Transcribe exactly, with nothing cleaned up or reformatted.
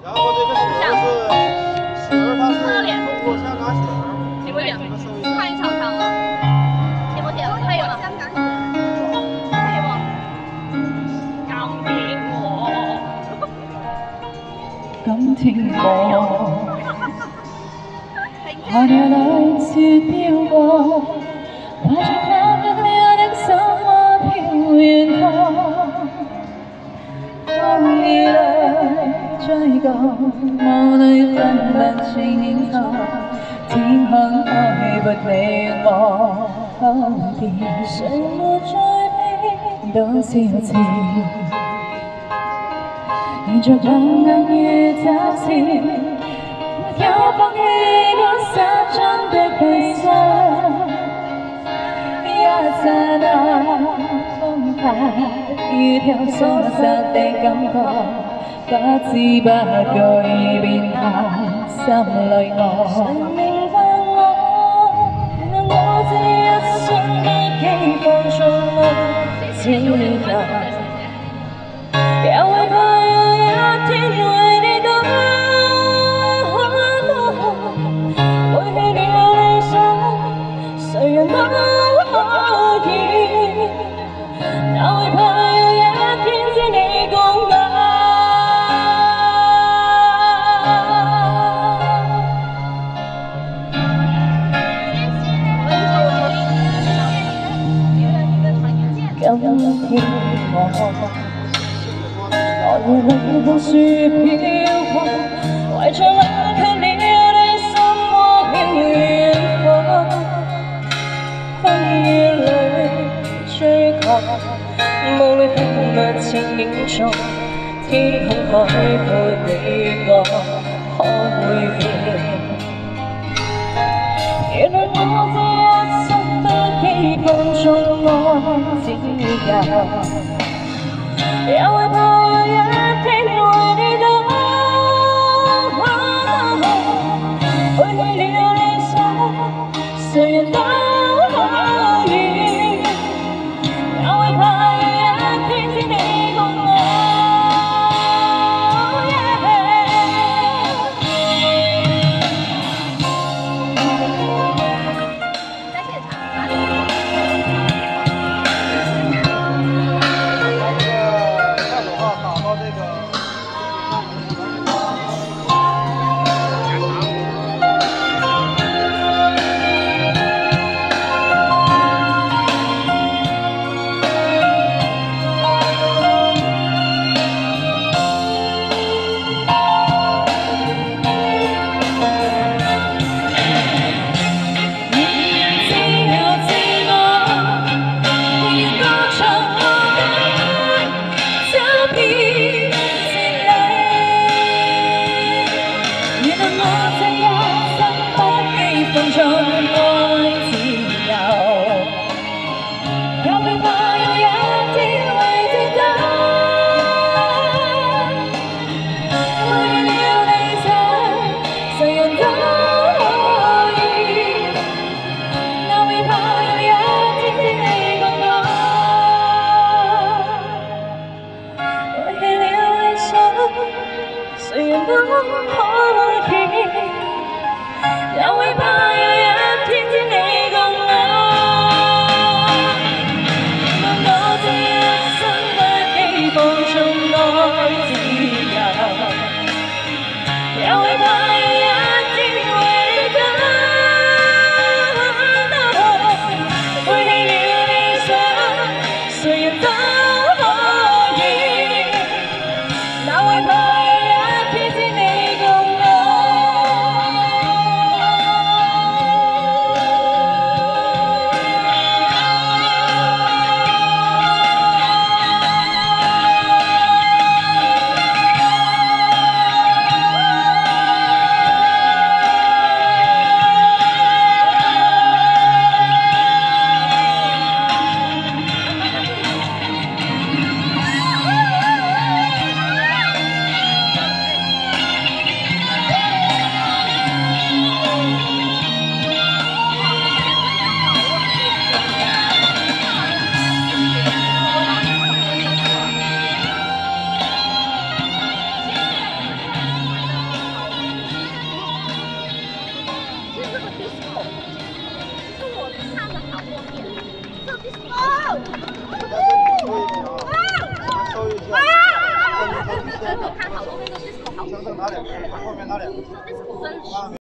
然后这个雪儿是雪儿，它是中国香港雪儿。 挺过瘾， 这个收音。 看一场场啊，贴不贴？可以吗？香港雪，可以吗？钢铁我， 今天我看着那雪飄過，帶着冷卻了的心窩飄遠方。風雨裏追趕，霧裏分不清楚，天空開闊你我後邊，誰沒再變多少次？沿着冷冷雨走前，沒有放棄過心中的悲傷。一剎那風拍雨跳疏失的感覺，不知不覺已變態心裏我。誰明白我？原來我這一生的寄放從來只有。也會怕有一天為你倒背棄了理想，誰人都可以。也會怕有一天只你共我。今天我。寒夜裏看雪飄過，懷着冷卻了的心窩飄遠方。風雨裏追趕，霧裏分不清影蹤，天空海闊你我可會變？原來我這一生的寄放從愛只有。也會怕有一天為你倒背棄了理想，誰人都可以。也會怕有一天只你共我。 在現場哪裡？誰人都可以，也會怕有一天只你共我。當我這一生不寄放從愛自由，也會怕有一天為你倒背棄了理想，誰人都可以，哪會怕？天知你共收一下。看好多那个 disco 好。后面那两个。disco 真。